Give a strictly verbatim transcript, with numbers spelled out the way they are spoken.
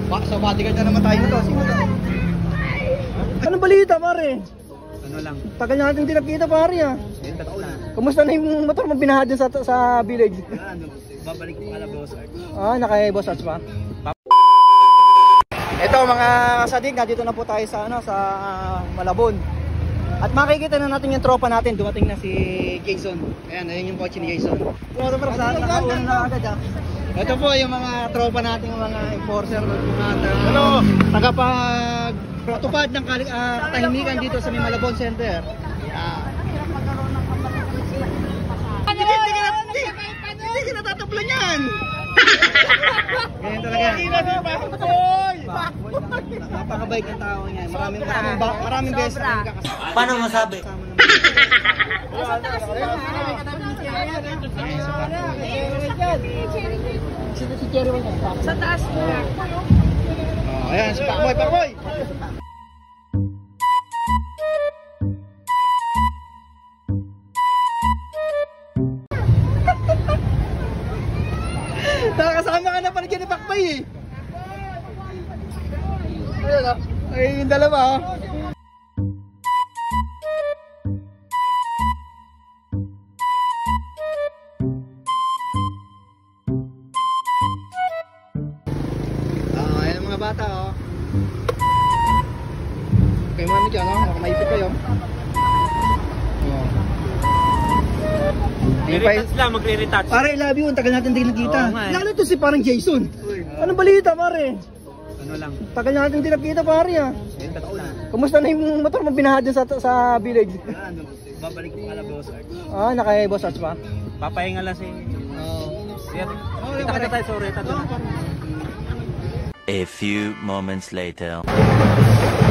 Bak sa bodyguard na naman tayo nito. Sino to? Anong balita, pare? Ano lang? Tagal natin hindi nakita, pare, ah. Kumusta na yung motor mo binaha dyan sa, sa village? Ano, babalik ko pala boss art. Ah, naka boss arts pa? Ito mga kasadik, nandito na po tayo sa, ano, sa uh, Malabon. At makikita na natin yung tropa natin, dumating na si Jason. Ayan, ayun yung kotse ni Jason. Ito po, nakauna na agad, ah. Ito po yung mga tropa natin, yung mga enforcer, mga ano, tagapag patupad ng uh, katahimikan dito sa Malabon Center. Yeah. Hindi ka, hindi ka, hindi, hindi ka natatablan yan. Ganyan talaga. Napakabait ng tao niya. Maraming maraming maraming beses na nakakasama. Paano masabi? Sa taas mo. Oh, ayan si Pakboy, Pakboy. Nakakasama ka na pala dyan ni Pakboy eh. Ayun o. Ayun yung dalawa o. Ah, ayan mga bata o. Kayo man dyan o. Makamaisip kayo. Magre-retouch lang, magre-retouch. Pare, I love you. Ang tagal natin hindi nakita. Oo nga eh. Lalo to si parang Jason. Anong balita, pare? Ano lang? Tagal natin hindi nakita, pare, ah. Kumusta na yung motor mo binaha dyan sa, sa village? Ano, babalik ko pala boss art. Ah, naka boss arts pa? Papahinga lang si... Oo. Sir, kita kita tayo sa Oreta doon. A few moments later.